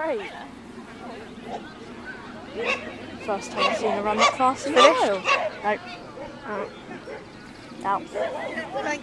great. First time I've seen her run that fast in a while. Nope. Out.